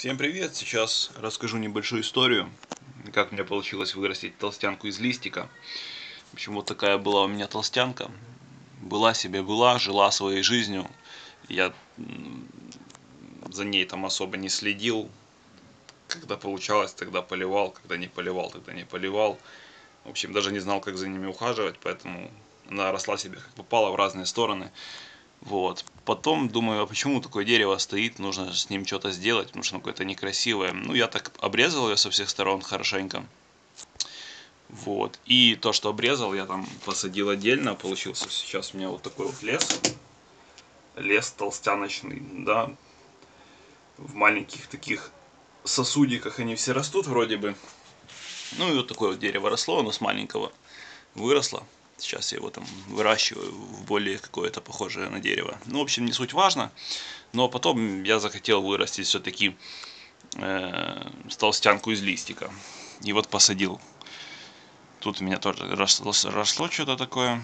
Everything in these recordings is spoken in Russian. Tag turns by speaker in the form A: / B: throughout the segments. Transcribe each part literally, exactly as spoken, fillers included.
A: Всем привет! Сейчас расскажу небольшую историю, как мне получилось вырастить толстянку из листика. В общем, вот такая была у меня толстянка. Была себе была, жила своей жизнью. Я за ней там особо не следил. Когда получалось, тогда поливал, когда не поливал, тогда не поливал. В общем, даже не знал, как за ними ухаживать, поэтому она росла себе как попало в разные стороны. Вот. Потом думаю, а почему такое дерево стоит, нужно с ним что-то сделать, потому что оно какое-то некрасивое. Ну, я так обрезал ее со всех сторон хорошенько. Вот. И то, что обрезал, я там посадил отдельно. Получился сейчас у меня вот такой вот лес. Лес толстяночный, да. В маленьких таких сосудиках они все растут вроде бы. Ну и вот такое вот дерево росло, оно с маленького выросло. Сейчас я его там выращиваю в более какое-то похожее на дерево. Ну, в общем, не суть важно. Но потом я захотел вырастить все-таки э, толстянку из листика. И вот посадил. Тут у меня тоже росло, росло что-то такое.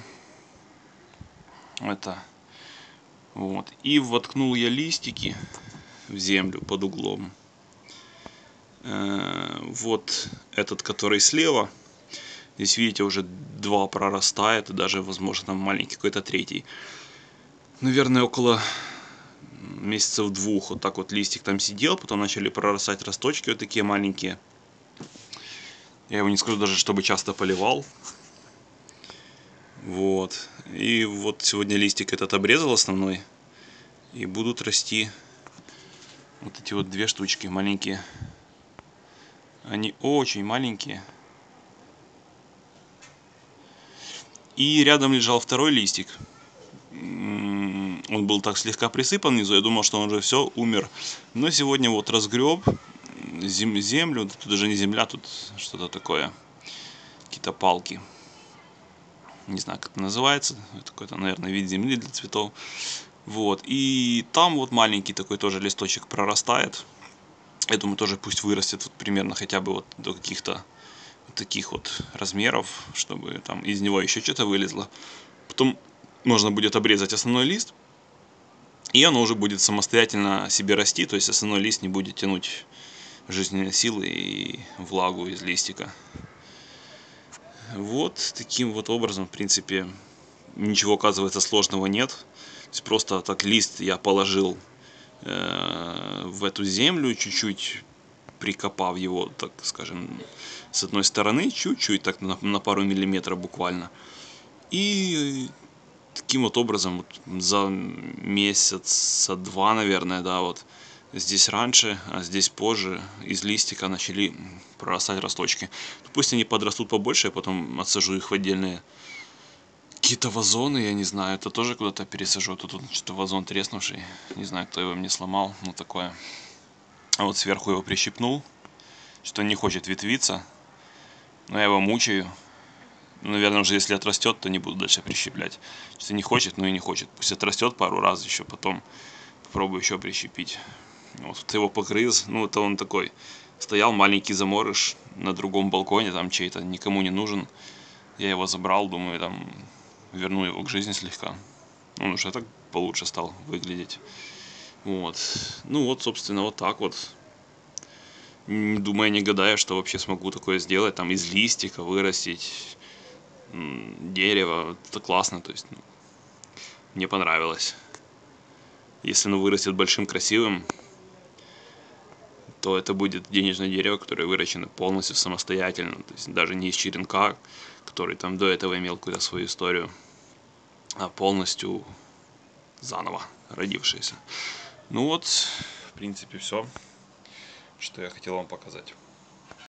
A: Это. Вот. И воткнул я листики в землю под углом. Э, вот этот, который слева. Здесь, видите, уже два прорастает, и даже, возможно, там маленький какой-то третий. Наверное, около месяцев двух вот так вот листик там сидел, потом начали прорастать росточки вот такие маленькие. Я его не скажу даже, чтобы часто поливал. Вот. И вот сегодня листик этот обрезал основной. И будут расти вот эти вот две штучки маленькие. Они очень маленькие. И рядом лежал второй листик. Он был так слегка присыпан внизу. Я думал, что он уже все, умер. Но сегодня вот разгреб зем землю. Тут даже не земля, тут что-то такое. Какие-то палки. Не знаю, как это называется. Это какой-то, наверное, вид земли для цветов. Вот. И там вот маленький такой тоже листочек прорастает. Я думаю, тоже пусть вырастет вот примерно хотя бы вот до каких-то вот таких вот размеров, чтобы там из него еще что-то вылезло. Потом можно будет обрезать основной лист, и оно уже будет самостоятельно себе расти, то есть основной лист не будет тянуть жизненные силы и влагу из листика. Вот таким вот образом, в принципе, ничего, оказывается, сложного нет. То есть просто так лист я положил э, в эту землю, чуть-чуть прикопав его, так скажем, с одной стороны, чуть-чуть, так на, на пару миллиметров буквально. И таким вот образом вот за месяца два, наверное, да, вот здесь раньше, а здесь позже из листика начали прорастать росточки. Пусть они подрастут побольше, я потом отсажу их в отдельные какие-то вазоны, я не знаю, это тоже куда-то пересажу. Тут, тут что-то вазон треснувший, не знаю, кто его мне сломал, ну такое. А вот сверху его прищипнул, что не хочет ветвиться, но я его мучаю. Наверное, уже если отрастет, то не буду дальше прищеплять. Если не хочет, ну и не хочет. Пусть отрастет пару раз еще, потом попробую еще прищепить. Вот его погрыз, ну это он такой. Стоял маленький заморыш на другом балконе, там чей-то, никому не нужен. Я его забрал, думаю, там верну его к жизни слегка. Он уже так получше стал выглядеть. Вот. Ну вот, собственно, вот так вот. Не думая, не гадая, что вообще смогу такое сделать, там из листика вырастить дерево. Это классно, то есть ну, мне понравилось. Если оно вырастет большим, красивым, то это будет денежное дерево, которое выращено полностью самостоятельно. То есть даже не из черенка, который там до этого имел какую-то свою историю, а полностью заново родившееся. Ну вот, в принципе, все, что я хотел вам показать.